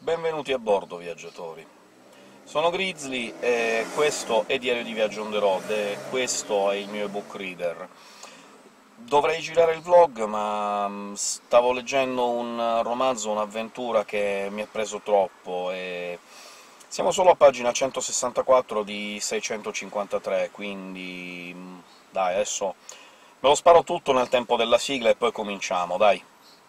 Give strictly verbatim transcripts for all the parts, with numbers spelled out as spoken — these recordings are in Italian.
Benvenuti a bordo, viaggiatori. Sono Grizzly e questo è Diario di Viaggio on the road, e questo è il mio ebook reader. Dovrei girare il vlog, ma stavo leggendo un romanzo, un'avventura che mi ha preso troppo, e siamo solo a pagina centosessantaquattro di seicentocinquantatré, quindi dai, adesso me lo sparo tutto nel tempo della sigla e poi cominciamo, dai!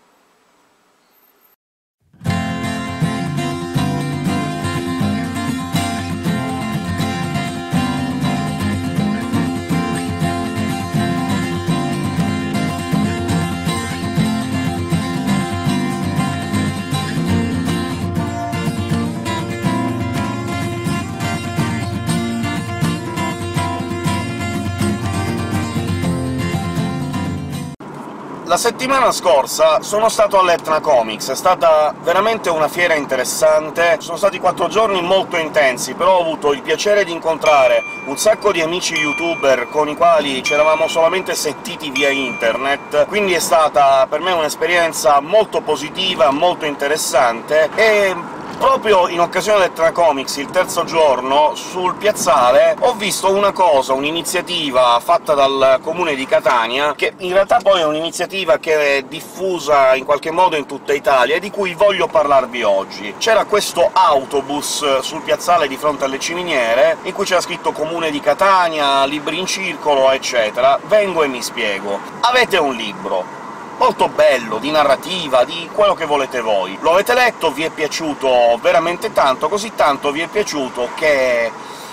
La settimana scorsa sono stato all'Etna Comics, è stata veramente una fiera interessante, sono stati quattro giorni molto intensi, però ho avuto il piacere di incontrare un sacco di amici youtuber con i quali ci eravamo solamente sentiti via internet, quindi è stata per me un'esperienza molto positiva, molto interessante, e proprio in occasione dell'Etna Comics, il terzo giorno, sul piazzale ho visto una cosa, un'iniziativa fatta dal comune di Catania, che in realtà poi è un'iniziativa che è diffusa in qualche modo in tutta Italia, e di cui voglio parlarvi oggi. C'era questo autobus sul piazzale di fronte alle ciminiere, in cui c'era scritto Comune di Catania, libri in circolo, eccetera. Vengo e mi spiego. Avete un libro molto bello, di narrativa, di quello che volete voi. Lo avete letto, vi è piaciuto veramente tanto, così tanto vi è piaciuto che...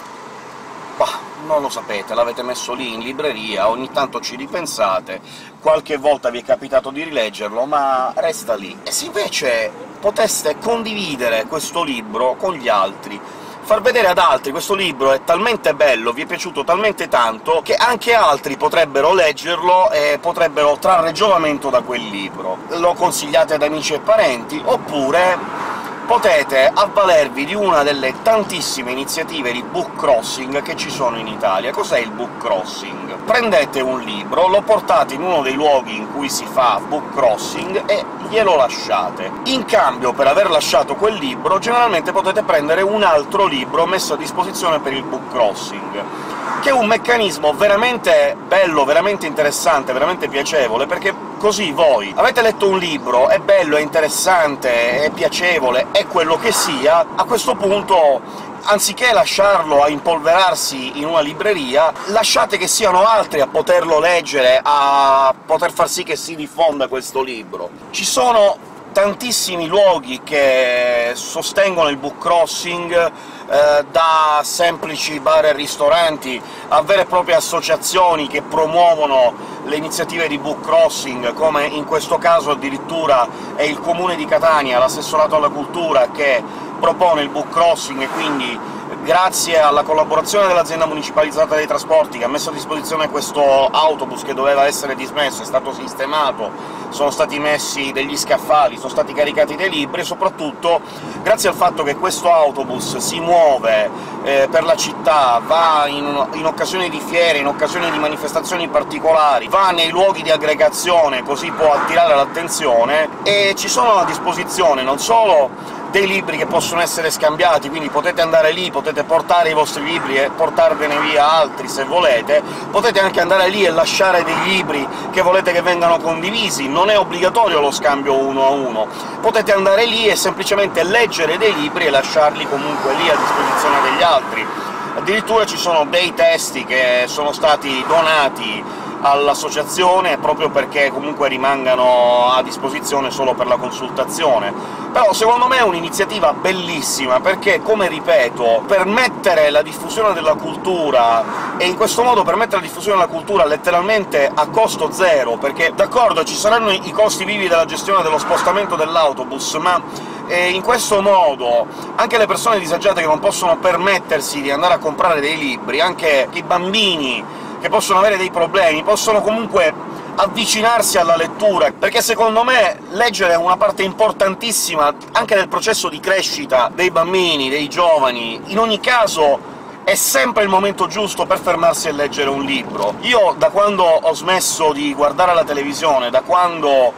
bah, non lo sapete, l'avete messo lì in libreria, ogni tanto ci ripensate, qualche volta vi è capitato di rileggerlo, ma resta lì. E se invece poteste condividere questo libro con gli altri, far vedere ad altri questo libro è talmente bello, vi è piaciuto talmente tanto, che anche altri potrebbero leggerlo e potrebbero trarre giovamento da quel libro. Lo consigliate ad amici e parenti, oppure potete avvalervi di una delle tantissime iniziative di book crossing che ci sono in Italia. Cos'è il book crossing? Prendete un libro, lo portate in uno dei luoghi in cui si fa book crossing e glielo lasciate. In cambio, per aver lasciato quel libro, generalmente potete prendere un altro libro messo a disposizione per il book crossing, che è un meccanismo veramente bello, veramente interessante, veramente piacevole, perché così voi avete letto un libro, è bello, è interessante, è piacevole, è quello che sia, a questo punto, anziché lasciarlo a impolverarsi in una libreria, lasciate che siano altri a poterlo leggere, a poter far sì che si diffonda questo libro. Ci sono tantissimi luoghi che sostengono il book crossing, eh, da semplici bar e ristoranti a vere e proprie associazioni che promuovono le iniziative di book crossing, come in questo caso addirittura è il Comune di Catania, l'assessorato alla cultura, che propone il book crossing, e quindi grazie alla collaborazione dell'azienda municipalizzata dei trasporti, che ha messo a disposizione questo autobus che doveva essere dismesso, è stato sistemato, sono stati messi degli scaffali, sono stati caricati dei libri, e soprattutto grazie al fatto che questo autobus si muove eh, per la città, va in, in occasioni di fiere, in occasioni di manifestazioni particolari, va nei luoghi di aggregazione, così può attirare l'attenzione, e ci sono a disposizione non solo dei libri che possono essere scambiati, quindi potete andare lì, potete portare i vostri libri e portarvene via altri se volete, potete anche andare lì e lasciare dei libri che volete che vengano condivisi, non è obbligatorio lo scambio uno a uno, potete andare lì e semplicemente leggere dei libri e lasciarli comunque lì a disposizione degli altri. Addirittura ci sono dei testi che sono stati donati all'associazione, proprio perché comunque rimangano a disposizione solo per la consultazione. Però secondo me è un'iniziativa bellissima, perché, come ripeto, permettere la diffusione della cultura, e in questo modo permettere la diffusione della cultura letteralmente a costo zero, perché d'accordo ci saranno i costi vivi della gestione dello spostamento dell'autobus, ma e in questo modo anche le persone disagiate che non possono permettersi di andare a comprare dei libri, anche i bambini che possono avere dei problemi, possono comunque avvicinarsi alla lettura, perché secondo me leggere è una parte importantissima anche del processo di crescita dei bambini, dei giovani. In ogni caso è sempre il momento giusto per fermarsi e leggere un libro. Io, da quando ho smesso di guardare la televisione, da quando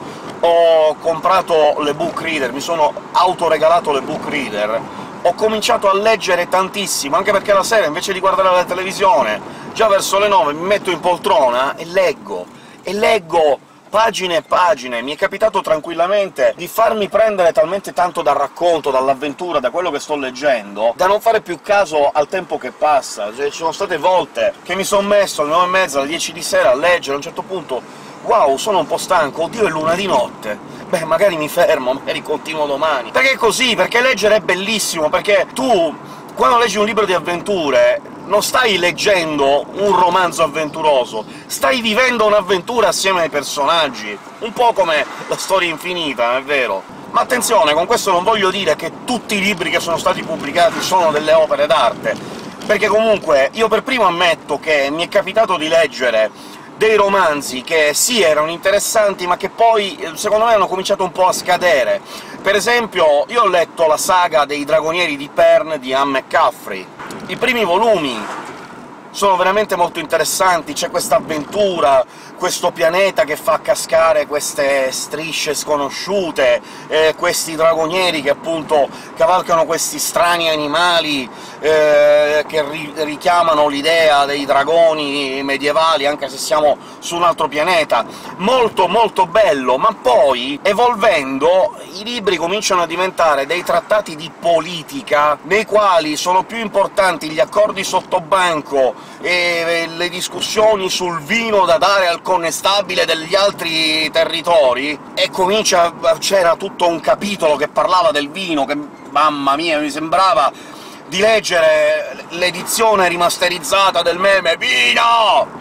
ho comprato l'ebook reader, mi sono autoregalato l'ebook reader, ho cominciato a leggere tantissimo, anche perché la sera, invece di guardare la televisione, già verso le nove mi metto in poltrona e leggo, e leggo pagine e pagine. Mi è capitato tranquillamente di farmi prendere talmente tanto dal racconto, dall'avventura, da quello che sto leggendo, da non fare più caso al tempo che passa. Cioè, ci sono state volte che mi son messo alle nove e mezza, alle dieci di sera a leggere, a un certo punto «Wow, sono un po' stanco, oddio, è l'una di notte!» Beh, magari mi fermo, magari continuo domani. Perché è così, perché leggere è bellissimo, perché tu, quando leggi un libro di avventure, non stai leggendo un romanzo avventuroso, stai vivendo un'avventura assieme ai personaggi, un po' come la storia infinita, è vero? Ma attenzione, con questo non voglio dire che tutti i libri che sono stati pubblicati sono delle opere d'arte, perché comunque io per primo ammetto che mi è capitato di leggere dei romanzi che sì, erano interessanti, ma che poi, secondo me, hanno cominciato un po' a scadere. Per esempio, io ho letto la saga dei Dragonieri di Pern di Anne McCaffrey. I primi volumi sono veramente molto interessanti, c'è questa avventura, questo pianeta che fa cascare queste strisce sconosciute, eh, questi dragonieri che appunto cavalcano questi strani animali eh, che ri richiamano l'idea dei dragoni medievali, anche se siamo su un altro pianeta. Molto molto bello, ma poi, evolvendo, i libri cominciano a diventare dei trattati di politica, nei quali sono più importanti gli accordi sottobanco e le discussioni sul vino da dare al connestabile degli altri territori, e comincia... c'era tutto un capitolo che parlava del vino, che, mamma mia, mi sembrava di leggere l'edizione rimasterizzata del meme «Vino!»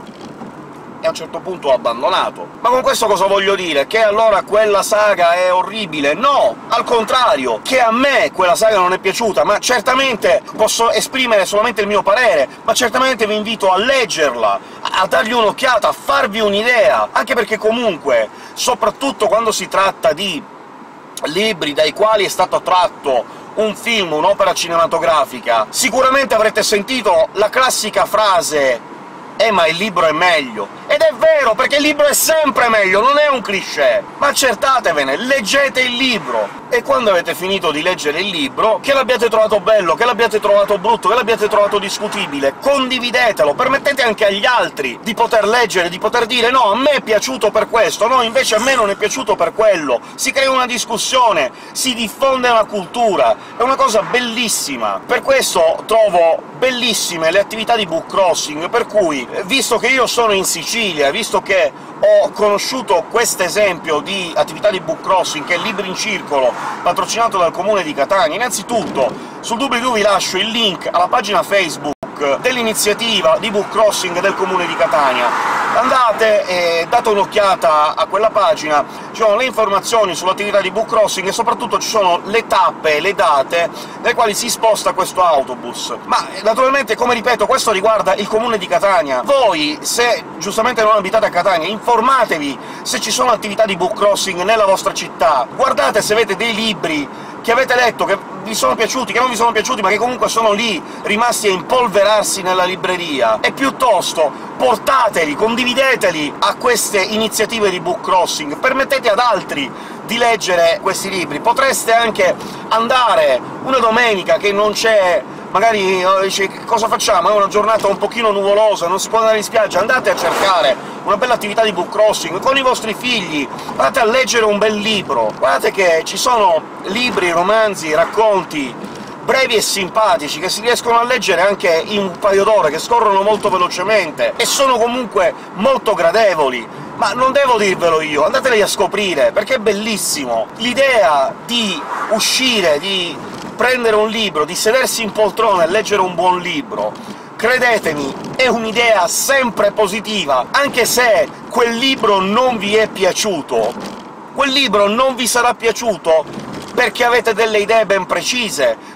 e a un certo punto ho abbandonato. Ma con questo cosa voglio dire? Che allora quella saga è orribile? No! Al contrario! Che a me quella saga non è piaciuta, ma certamente posso esprimere solamente il mio parere, ma certamente vi invito a leggerla, a dargli un'occhiata, a farvi un'idea, anche perché comunque, soprattutto quando si tratta di libri dai quali è stato tratto un film, un'opera cinematografica, sicuramente avrete sentito la classica frase «Eh, ma il libro è meglio!» Ed è vero, perché il libro è sempre meglio, non è un cliché! Ma accertatevene, leggete il libro! E quando avete finito di leggere il libro, che l'abbiate trovato bello, che l'abbiate trovato brutto, che l'abbiate trovato discutibile, condividetelo, permettete anche agli altri di poter leggere, di poter dire «No, a me è piaciuto per questo, no, invece a me non è piaciuto per quello!» Si crea una discussione, si diffonde una cultura, è una cosa bellissima! Per questo trovo bellissime le attività di book crossing, per cui, visto che io sono in Sicilia, visto che ho conosciuto quest'esempio di attività di book crossing, che è Libri in Circolo, patrocinato dal Comune di Catania, innanzitutto sul doobly-doo vi lascio il link alla pagina Facebook dell'iniziativa di book crossing del Comune di Catania. Andate e date un'occhiata a quella pagina, ci sono le informazioni sull'attività di book crossing, e soprattutto ci sono le tappe, le date nelle quali si sposta questo autobus. Ma, naturalmente, come ripeto, questo riguarda il Comune di Catania. Voi, se giustamente non abitate a Catania, informatevi se ci sono attività di book crossing nella vostra città, guardate se avete dei libri che avete letto, che vi sono piaciuti, che non vi sono piaciuti, ma che comunque sono lì, rimasti a impolverarsi nella libreria, e piuttosto portateli, condivideteli a queste iniziative di book crossing, permettete ad altri di leggere questi libri. Potreste anche andare una domenica che non c'è... magari dice «Cosa facciamo? È una giornata un pochino nuvolosa, non si può andare in spiaggia», andate a cercare una bella attività di book crossing con i vostri figli, andate a leggere un bel libro. Guardate che ci sono libri, romanzi, racconti brevi e simpatici, che si riescono a leggere anche in un paio d'ore, che scorrono molto velocemente, e sono comunque molto gradevoli. Ma non devo dirvelo io, andateli a scoprire, perché è bellissimo! L'idea di uscire, di prendere un libro, di sedersi in poltrona e leggere un buon libro, credetemi, è un'idea sempre positiva, anche se quel libro non vi è piaciuto. Quel libro non vi sarà piaciuto perché avete delle idee ben precise,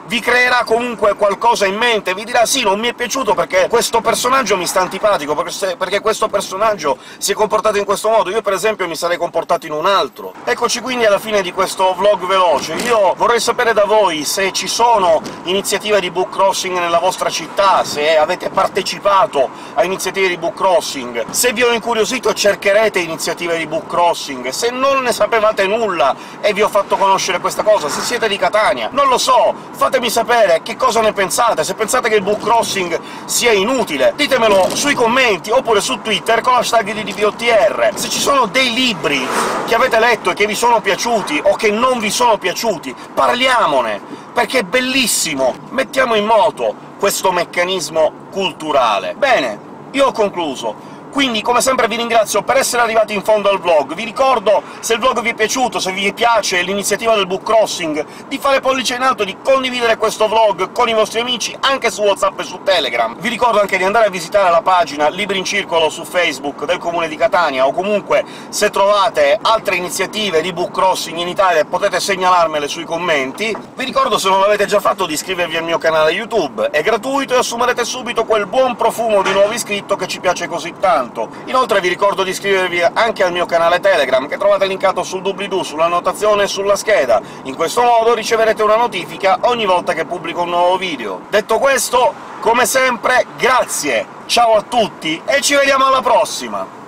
vi creerà comunque qualcosa in mente, vi dirà «Sì, non mi è piaciuto perché questo personaggio mi sta antipatico, perché questo personaggio si è comportato in questo modo, io per esempio mi sarei comportato in un altro». Eccoci quindi alla fine di questo vlog veloce. Io vorrei sapere da voi se ci sono iniziative di book crossing nella vostra città, se avete partecipato a iniziative di book crossing, se vi ho incuriosito e cercherete iniziative di book crossing, se non ne sapevate nulla e vi ho fatto conoscere questa cosa, se siete di Catania, non lo so, fatemi sapere che cosa ne pensate, se pensate che il book crossing sia inutile, ditemelo sui commenti, oppure su Twitter con l'hashtag di D V O T R. Se ci sono dei libri che avete letto e che vi sono piaciuti, o che non vi sono piaciuti, parliamone, perché è bellissimo! Mettiamo in moto questo meccanismo culturale. Bene, io ho concluso. Quindi, come sempre, vi ringrazio per essere arrivati in fondo al vlog. Vi ricordo, se il vlog vi è piaciuto, se vi piace l'iniziativa del book crossing, di fare pollice in alto, di condividere questo vlog con i vostri amici, anche su WhatsApp e su Telegram. Vi ricordo anche di andare a visitare la pagina Libri in Circolo su Facebook del Comune di Catania, o comunque, se trovate altre iniziative di book crossing in Italia, potete segnalarmele sui commenti. Vi ricordo, se non l'avete già fatto, di iscrivervi al mio canale YouTube. È gratuito e assumerete subito quel buon profumo di nuovo iscritto che ci piace così tanto. Inoltre vi ricordo di iscrivervi anche al mio canale Telegram, che trovate linkato sul doobly-doo, sulla annotazione e sulla scheda. In questo modo riceverete una notifica ogni volta che pubblico un nuovo video. Detto questo, come sempre, grazie, ciao a tutti e ci vediamo alla prossima!